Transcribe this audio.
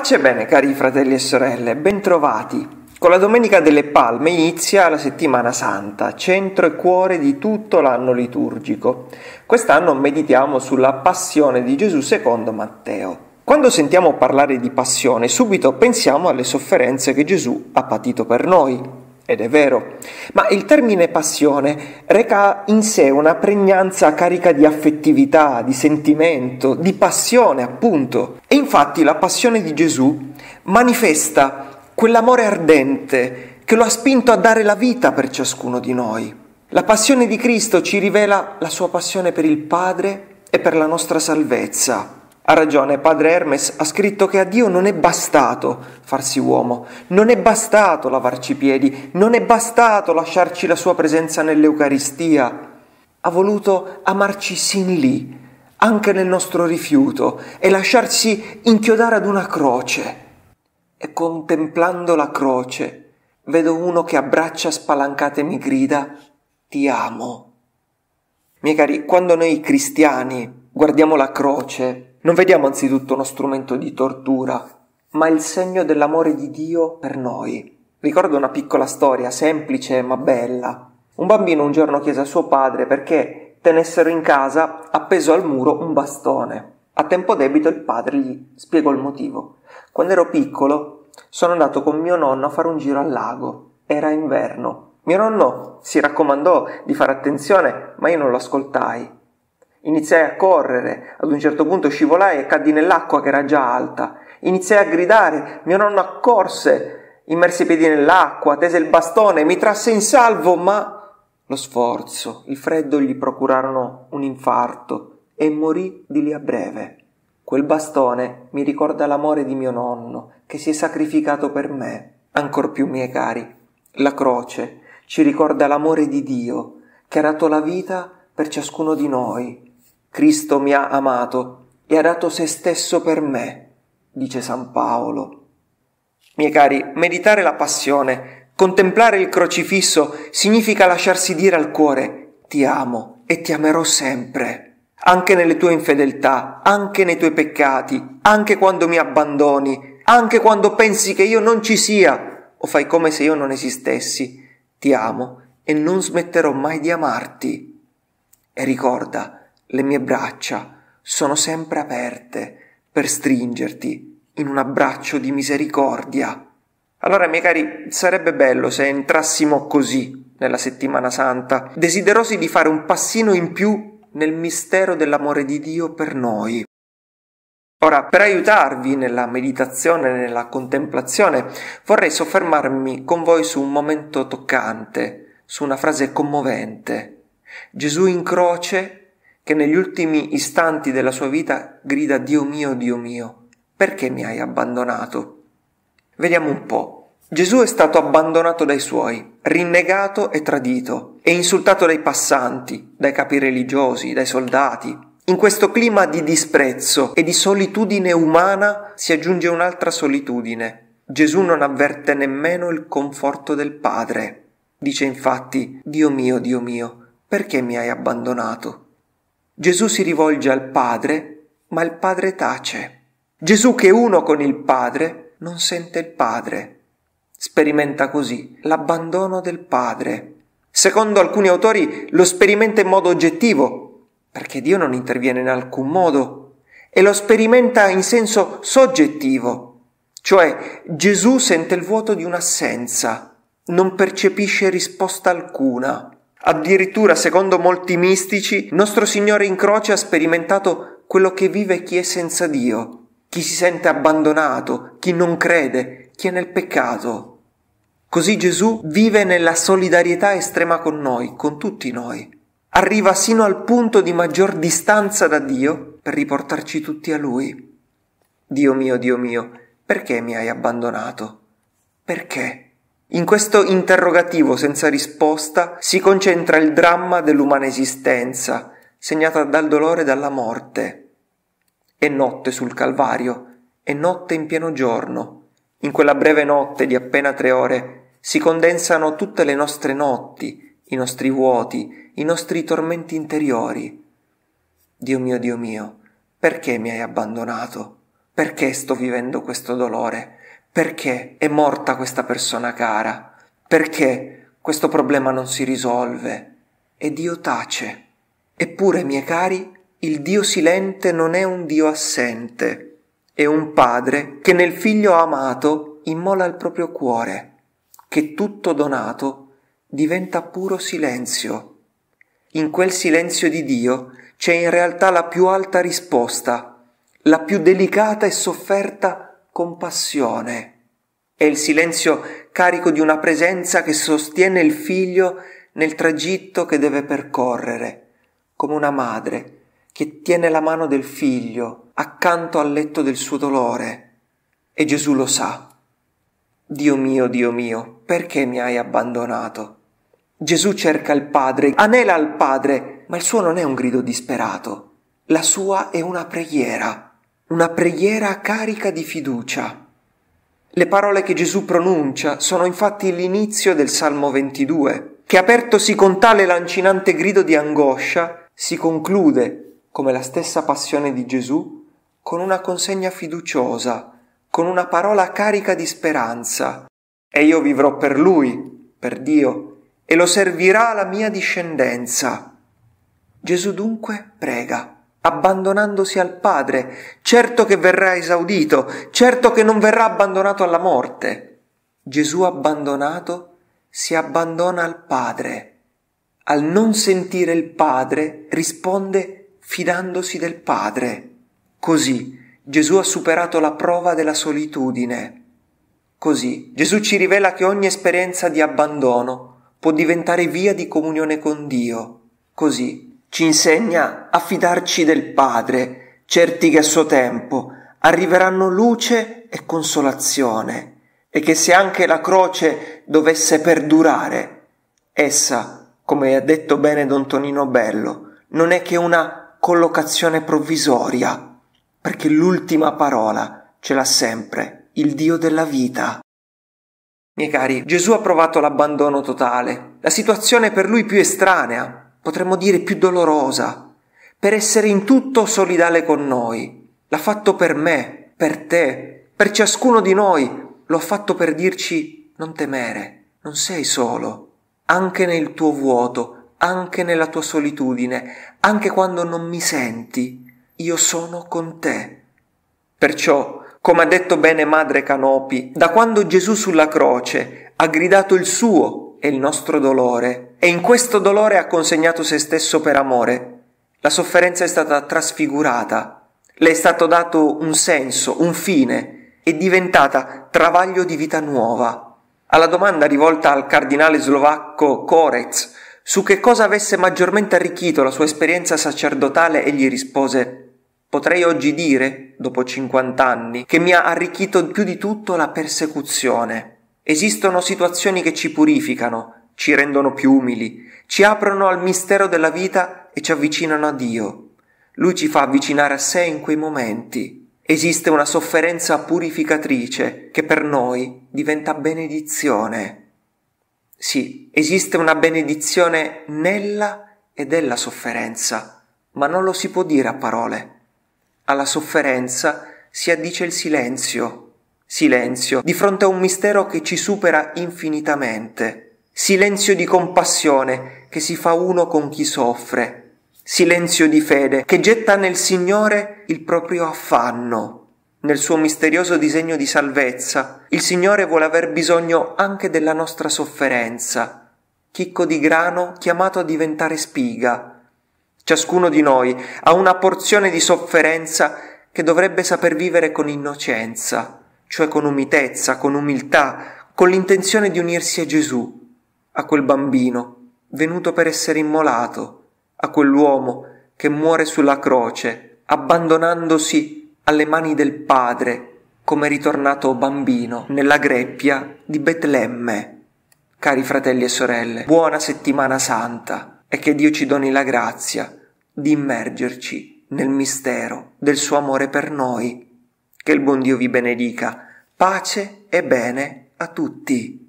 Pace e bene, cari fratelli e sorelle, bentrovati. Con la Domenica delle Palme inizia la Settimana Santa, centro e cuore di tutto l'anno liturgico. Quest'anno meditiamo sulla passione di Gesù secondo Matteo. Quando sentiamo parlare di passione, subito pensiamo alle sofferenze che Gesù ha patito per noi. Ed è vero, ma il termine passione reca in sé una pregnanza carica di affettività, di sentimento, di passione, appunto. E infatti la passione di Gesù manifesta quell'amore ardente che lo ha spinto a dare la vita per ciascuno di noi. La passione di Cristo ci rivela la sua passione per il Padre e per la nostra salvezza. Ha ragione, padre Hermes ha scritto che a Dio non è bastato farsi uomo, non è bastato lavarci i piedi, non è bastato lasciarci la sua presenza nell'Eucaristia. Ha voluto amarci sin lì, anche nel nostro rifiuto, e lasciarsi inchiodare ad una croce. E contemplando la croce, vedo uno che a braccia spalancate mi grida: ti amo. Miei cari, quando noi cristiani guardiamo la croce, non vediamo anzitutto uno strumento di tortura, ma il segno dell'amore di Dio per noi. Ricordo una piccola storia, semplice ma bella. Un bambino un giorno chiese a suo padre perché tenessero in casa appeso al muro un bastone. A tempo debito il padre gli spiegò il motivo. Quando ero piccolo sono andato con mio nonno a fare un giro al lago. Era inverno. Mio nonno si raccomandò di fare attenzione, ma io non lo ascoltai. Iniziai a correre, ad un certo punto scivolai e caddi nell'acqua che era già alta. Iniziai a gridare, mio nonno accorse, immerse i piedi nell'acqua, tese il bastone, mi trasse in salvo, ma lo sforzo, il freddo gli procurarono un infarto e morì di lì a breve. Quel bastone mi ricorda l'amore di mio nonno, che si è sacrificato per me. Ancor più, miei cari, la croce ci ricorda l'amore di Dio, che ha dato la vita per ciascuno di noi. Cristo mi ha amato e ha dato se stesso per me, dice San Paolo. Miei cari, meditare la passione, contemplare il crocifisso, significa lasciarsi dire al cuore: ti amo e ti amerò sempre, anche nelle tue infedeltà, anche nei tuoi peccati, anche quando mi abbandoni, anche quando pensi che io non ci sia o fai come se io non esistessi. Ti amo e non smetterò mai di amarti. E ricorda, le mie braccia sono sempre aperte per stringerti in un abbraccio di misericordia. Allora, miei cari, sarebbe bello se entrassimo così nella Settimana Santa, desiderosi di fare un passino in più nel mistero dell'amore di Dio per noi. Ora, per aiutarvi nella meditazione, nella contemplazione, vorrei soffermarmi con voi su un momento toccante, su una frase commovente. Gesù in croce, che negli ultimi istanti della sua vita grida: Dio mio, perché mi hai abbandonato? Vediamo un po'. Gesù è stato abbandonato dai suoi, rinnegato e tradito, e insultato dai passanti, dai capi religiosi, dai soldati. In questo clima di disprezzo e di solitudine umana si aggiunge un'altra solitudine. Gesù non avverte nemmeno il conforto del Padre. Dice infatti: Dio mio, perché mi hai abbandonato? Gesù si rivolge al Padre, ma il Padre tace. Gesù, che è uno con il Padre, non sente il Padre. Sperimenta così l'abbandono del Padre. Secondo alcuni autori lo sperimenta in modo oggettivo, perché Dio non interviene in alcun modo, e lo sperimenta in senso soggettivo, cioè Gesù sente il vuoto di un'assenza, non percepisce risposta alcuna. Addirittura, secondo molti mistici, nostro Signore in croce ha sperimentato quello che vive chi è senza Dio, chi si sente abbandonato, chi non crede, chi è nel peccato. Così Gesù vive nella solidarietà estrema con noi, con tutti noi. Arriva sino al punto di maggior distanza da Dio per riportarci tutti a Lui. Dio mio, perché mi hai abbandonato? Perché? In questo interrogativo senza risposta si concentra il dramma dell'umana esistenza, segnata dal dolore e dalla morte. È notte sul Calvario, è notte in pieno giorno. In quella breve notte di appena 3 ore si condensano tutte le nostre notti, i nostri vuoti, i nostri tormenti interiori. Dio mio, perché mi hai abbandonato? Perché sto vivendo questo dolore? Perché è morta questa persona cara? Perché questo problema non si risolve? E Dio tace. Eppure, miei cari, il Dio silente non è un Dio assente, è un Padre che nel Figlio amato immola il proprio cuore, che tutto donato diventa puro silenzio. In quel silenzio di Dio c'è in realtà la più alta risposta, la più delicata e sofferta compassione. È il silenzio carico di una presenza che sostiene il figlio nel tragitto che deve percorrere, come una madre che tiene la mano del figlio accanto al letto del suo dolore. E Gesù lo sa. Dio mio, perché mi hai abbandonato? Gesù cerca il Padre, anela al Padre, ma il suo non è un grido disperato. La sua è una preghiera carica di fiducia. Le parole che Gesù pronuncia sono infatti l'inizio del Salmo 22, che apertosi con tale lancinante grido di angoscia, si conclude, come la stessa passione di Gesù, con una consegna fiduciosa, con una parola carica di speranza. E io vivrò per Lui, per Dio, e lo servirà la mia discendenza. Gesù dunque prega, abbandonandosi al Padre, certo che verrà esaudito, certo che non verrà abbandonato alla morte. Gesù abbandonato si abbandona al Padre. Al non sentire il Padre risponde fidandosi del Padre. Così Gesù ha superato la prova della solitudine. Così Gesù ci rivela che ogni esperienza di abbandono può diventare via di comunione con Dio. Così ci insegna a fidarci del Padre, certi che a suo tempo arriveranno luce e consolazione, e che se anche la croce dovesse perdurare, essa, come ha detto bene Don Tonino Bello, non è che una collocazione provvisoria, perché l'ultima parola ce l'ha sempre il Dio della vita. Miei cari, Gesù ha provato l'abbandono totale, la situazione per lui più estranea, potremmo dire più dolorosa, per essere in tutto solidale con noi. L'ha fatto per me, per te, per ciascuno di noi. Lo ha fatto per dirci: non temere, non sei solo. Anche nel tuo vuoto, anche nella tua solitudine, anche quando non mi senti, io sono con te. Perciò, come ha detto bene Madre Canopi, da quando Gesù sulla croce ha gridato il suo e il nostro dolore, e in questo dolore ha consegnato se stesso per amore, la sofferenza è stata trasfigurata, le è stato dato un senso, un fine, è diventata travaglio di vita nuova. Alla domanda rivolta al cardinale slovacco Korec su che cosa avesse maggiormente arricchito la sua esperienza sacerdotale, egli rispose: potrei oggi dire, dopo 50 anni, che mi ha arricchito più di tutto la persecuzione. Esistono situazioni che ci purificano, ci rendono più umili, ci aprono al mistero della vita e ci avvicinano a Dio. Lui ci fa avvicinare a sé in quei momenti. Esiste una sofferenza purificatrice che per noi diventa benedizione. Sì, esiste una benedizione nella e della sofferenza, ma non lo si può dire a parole. Alla sofferenza si addice il silenzio di fronte a un mistero che ci supera infinitamente, silenzio di compassione che si fa uno con chi soffre, silenzio di fede che getta nel Signore il proprio affanno. Nel suo misterioso disegno di salvezza, il Signore vuole aver bisogno anche della nostra sofferenza, chicco di grano chiamato a diventare spiga. Ciascuno di noi ha una porzione di sofferenza che dovrebbe saper vivere con innocenza, cioè con umitezza, con umiltà, con l'intenzione di unirsi a Gesù, a quel bambino venuto per essere immolato, a quell'uomo che muore sulla croce, abbandonandosi alle mani del Padre come ritornato bambino nella greppia di Betlemme. Cari fratelli e sorelle, buona settimana santa e che Dio ci doni la grazia di immergerci nel mistero del suo amore per noi. Che il buon Dio vi benedica. Pace e bene a tutti.